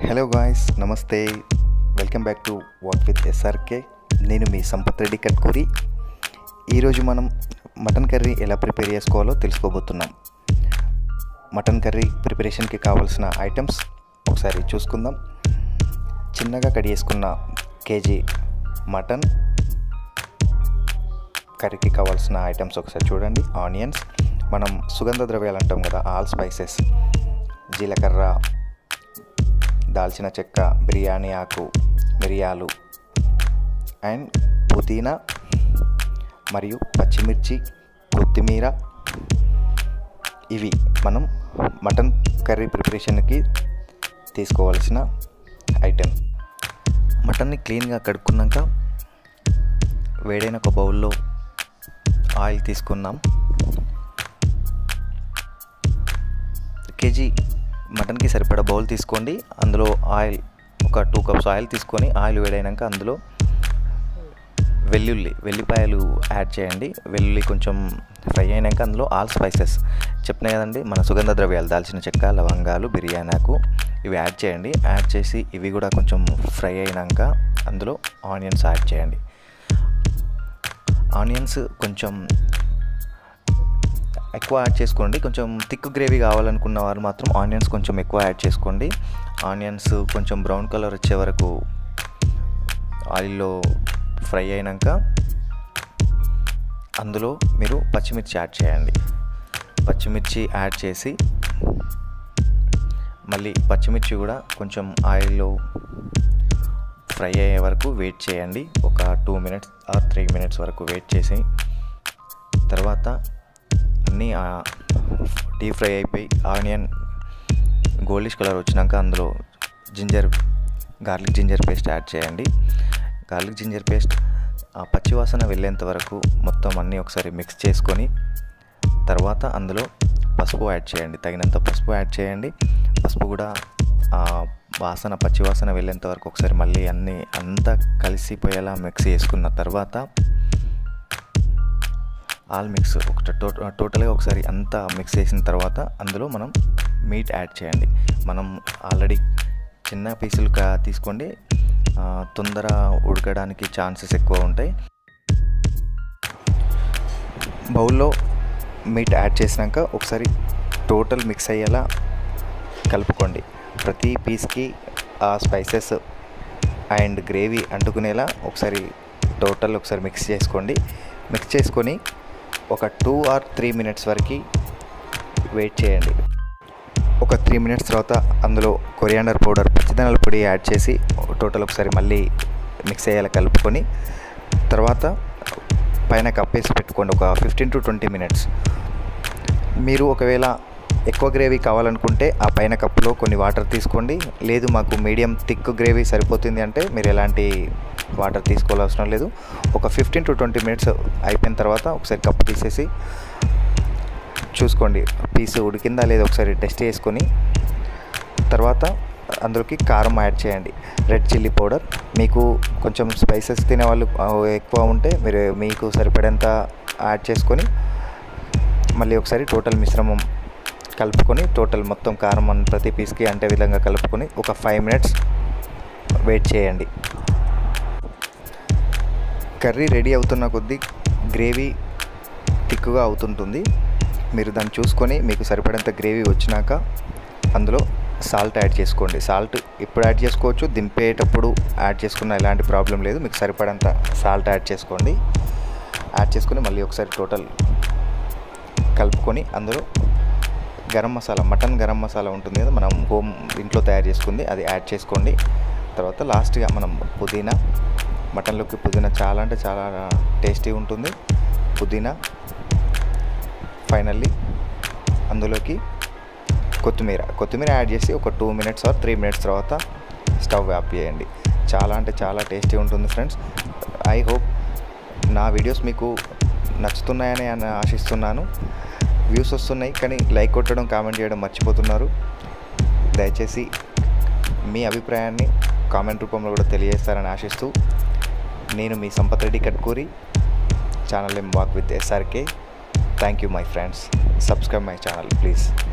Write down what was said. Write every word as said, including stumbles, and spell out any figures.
Hello guys, నమస్తే. Welcome back to walk with SRK. నేను మీ సంపత్ రెడ్డి కట్కూరి. ఈరోజు మనం మటన్ కర్రీ ఎలా ప్రిపేర్ చేసుకోవాలో తెలుసుకోబోతున్నాం. మటన్ కర్రీ ప్రిపరేషన్కి కావాల్సిన ఐటమ్స్ ఒకసారి చూసుకుందాం. చిన్నగా కట్ చేసుకున్న కేజీ మటన్ కర్రీకి కావాల్సిన ఐటమ్స్ ఒకసారి చూడండి. ఆనియన్స్, మనం సుగంధ ద్రవ్యాలు అంటాం కదా, ఆల్ స్పైసెస్, జీలకర్ర, దాల్చిన చెక్క, బిర్యానీ ఆకు, మిరియాలు అండ్ పుదీనా మరియు పచ్చిమిర్చి, కొత్తిమీర. ఇవి మనం మటన్ కర్రీ ప్రిపరేషన్కి తీసుకోవాల్సిన ఐటెం. మటన్ని క్లీన్గా కడుక్కున్నాక వేడైన ఒక బౌల్లో ఆయిల్ తీసుకున్నాం. కేజీ మటన్కి సరిపడా బౌల్ తీసుకోండి. అందులో ఆయిల్ ఒక టూ కప్స్ ఆయిల్ తీసుకొని ఆయిల్ వేడైనాక అందులో వెల్లుల్లి వెల్లిపాయలు యాడ్ చేయండి. వెల్లుల్లి కొంచెం ఫ్రై అయినాక అందులో ఆల్ స్పైసెస్ చెప్పినాయి కదండి, మన సుగంధ ద్రవ్యాలు, దాల్చిన చెక్క, లవంగాలు, బిర్యానీ ఆకు, ఇవి యాడ్ చేయండి. యాడ్ చేసి ఇవి కూడా కొంచెం ఫ్రై అయినాక అందులో ఆనియన్స్ యాడ్ చేయండి. ఆనియన్స్ కొంచెం ఎక్కువ యాడ్ చేసుకోండి. కొంచెం థిక్ గ్రేవీ కావాలనుకున్న వారు మాత్రం ఆనియన్స్ కొంచెం ఎక్కువ యాడ్ చేసుకోండి. ఆనియన్స్ కొంచెం బ్రౌన్ కలర్ వచ్చే వరకు ఆయిల్లో ఫ్రై అయినాక అందులో మీరు పచ్చిమిర్చి యాడ్ చేయండి. పచ్చిమిర్చి యాడ్ చేసి మళ్ళీ పచ్చిమిర్చి కూడా కొంచెం ఆయిల్లో ఫ్రై అయ్యే వరకు వెయిట్ చేయండి. ఒక two minutes or three minutes వరకు వెయిట్ చేసి తర్వాత అన్నీ డీప్ ఫ్రై అయిపోయి ఆనియన్ గోల్డిష్ కలర్ వచ్చినాక అందులో ginger garlic ginger paste add చేయండి. గార్లిక్ జింజర్ పేస్ట్ ఆ పచ్చివాసన వెళ్ళేంత వరకు మొత్తం అన్నీ ఒకసారి మిక్స్ చేసుకొని తర్వాత అందులో పసుపు యాడ్ చేయండి. తగినంత పసుపు యాడ్ చేయండి. పసుపు కూడా వాసన పచ్చివాసన వెళ్ళేంత వరకు ఒకసారి మళ్ళీ అన్నీ అంతా కలిసిపోయేలా మిక్స్ చేసుకున్న తర్వాత ఆల్ మిక్స్ ఒక టోటల్గా ఒకసారి అంతా మిక్స్ చేసిన తర్వాత అందులో మనం మీట్ యాడ్ చేయండి. మనం ఆల్రెడీ చిన్న పీసులుగా తీసుకోండి, తొందర ఉడకడానికి ఛాన్సెస్ ఎక్కువ ఉంటాయి. బౌల్లో మీట్ యాడ్ చేసినాక ఒకసారి టోటల్ మిక్స్ అయ్యేలా కలుపుకోండి. ప్రతి పీస్కి ఆ స్పైసెస్ అండ్ గ్రేవీ అంటుకునేలా ఒకసారి టోటల్ ఒకసారి మిక్స్ చేసుకోండి. మిక్స్ చేసుకొని ఒక టూ ఆర్ త్రీ మినిట్స్ వరకు వెయిట్ చేయండి. ఒక త్రీ మినిట్స్ తర్వాత అందులో కొరియాండర్ పౌడర్, పచ్చిదనాల పొడి యాడ్ చేసి టోటల్ ఒకసారి మళ్ళీ మిక్స్ అయ్యేలా కలుపుకొని తర్వాత పైన కప్పేసి పెట్టుకోండి ఒక ఫిఫ్టీన్ టు ట్వంటీ మినిట్స్. మీరు ఒకవేళ ఎక్కువ గ్రేవీ కావాలనుకుంటే ఆ పైన కప్పులో కొన్ని వాటర్ తీసుకోండి. లేదు మాకు మీడియం థిక్ గ్రేవీ సరిపోతుంది అంటే మీరు ఎలాంటి వాటర్ తీసుకోవాల్సిన లేదు. ఒక ఫిఫ్టీన్ టు ట్వంటీ మినిట్స్ అయిపోయిన తర్వాత ఒకసారి కప్పు తీసేసి చూసుకోండి పీస్ ఉడికిందా లేదా ఒకసారి టెస్ట్ చేసుకొని తర్వాత అందులోకి కారం యాడ్ చేయండి. రెడ్ చిల్లీ పౌడర్, మీకు కొంచెం స్పైసెస్ తినేవాళ్ళు ఎక్కువ ఉంటే మీరు మీకు సరిపడేంత యాడ్ చేసుకొని మళ్ళీ ఒకసారి టోటల్ మిశ్రమం కలుపుకొని టోటల్ మొత్తం కారం ప్రతి పీస్కి అంటే విధంగా కలుపుకొని ఒక ఫైవ్ మినిట్స్ వెయిట్ చేయండి. కర్రీ రెడీ అవుతున్న కొద్దీ గ్రేవీ థిక్గా అవుతుంటుంది. మీరు దాన్ని చూసుకొని మీకు సరిపడేంత గ్రేవీ వచ్చినాక అందులో సాల్ట్ యాడ్ చేసుకోండి. సాల్ట్ ఇప్పుడు యాడ్ చేసుకోవచ్చు, దింపేటప్పుడు యాడ్ చేసుకున్న ఎలాంటి ప్రాబ్లం లేదు. మీకు సరిపడేంత సాల్ట్ యాడ్ చేసుకోండి. యాడ్ చేసుకొని మళ్ళీ ఒకసారి టోటల్ కలుపుకొని అందులో గరం మసాలా, మటన్ గరం మసాలా ఉంటుంది కదా, మనం హోమ్ ఇంట్లో తయారు చేసుకుంది, అది యాడ్ చేసుకోండి. తర్వాత లాస్ట్గా మనం పుదీనా, మటన్లోకి పుదీనా చాలా అంటే చాలా టేస్టీ ఉంటుంది. పుదీనా ఫైనల్లీ అందులోకి కొత్తిమీర కొత్తిమీర యాడ్ చేసి ఒక two minutes or three minutes తర్వాత స్టవ్ ఆఫ్ చేయండి. చాలా అంటే చాలా టేస్టీ ఉంటుంది ఫ్రెండ్స్. ఐ హోప్ నా వీడియోస్ మీకు నచ్చుతున్నాయని అని ఆశిస్తున్నాను. వ్యూస్ వస్తున్నాయి కానీ లైక్ కొట్టడం, కామెంట్ చేయడం మర్చిపోతున్నారు. దయచేసి మీ అభిప్రాయాన్ని కామెంట్ రూపంలో కూడా తెలియజేస్తారని ఆశిస్తూ నేను మీ Sampath Reddy Katkuri, channel name walk with SRK. Thank you my friends. Subscribe my channel please.